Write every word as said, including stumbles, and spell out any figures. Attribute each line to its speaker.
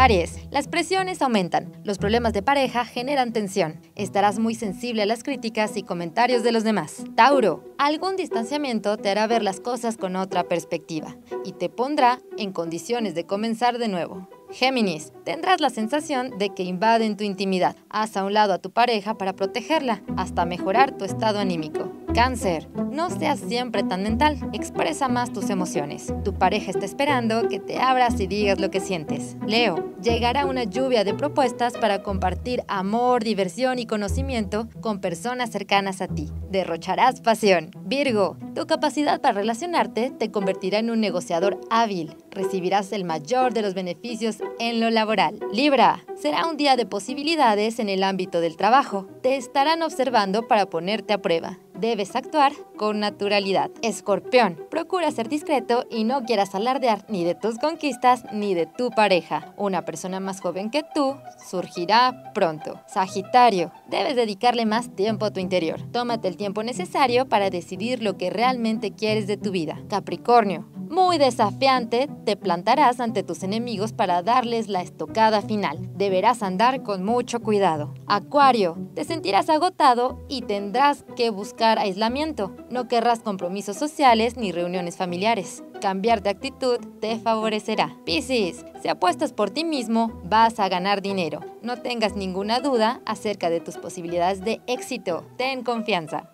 Speaker 1: Aries, las presiones aumentan. Los problemas de pareja generan tensión. Estarás muy sensible a las críticas y comentarios de los demás. Tauro, algún distanciamiento te hará ver las cosas con otra perspectiva y te pondrá en condiciones de comenzar de nuevo. Géminis, tendrás la sensación de que invaden tu intimidad. Haz a un lado a tu pareja para protegerla, hasta mejorar tu estado anímico. Cáncer, no seas siempre tan mental, expresa más tus emociones. Tu pareja está esperando que te abras y digas lo que sientes. Leo, llegará una lluvia de propuestas para compartir amor, diversión y conocimiento con personas cercanas a ti. Derrocharás pasión. Virgo, tu capacidad para relacionarte te convertirá en un negociador hábil. Recibirás el mayor de los beneficios en lo laboral. Libra, será un día de posibilidades en el ámbito del trabajo. Te estarán observando para ponerte a prueba. Debes actuar con naturalidad. Escorpión, procura ser discreto y no quieras alardear ni de tus conquistas ni de tu pareja. Una persona más joven que tú surgirá pronto. Sagitario, debes dedicarle más tiempo a tu interior. Tómate el tiempo necesario para decidir lo que realmente quieres de tu vida. Capricornio, muy desafiante, te plantarás ante tus enemigos para darles la estocada final. Deberás andar con mucho cuidado. Acuario, te sentirás agotado y tendrás que buscar aislamiento. No querrás compromisos sociales ni reuniones familiares. Cambiar de actitud te favorecerá. Piscis, si apuestas por ti mismo, vas a ganar dinero. No tengas ninguna duda acerca de tus posibilidades de éxito. Ten confianza.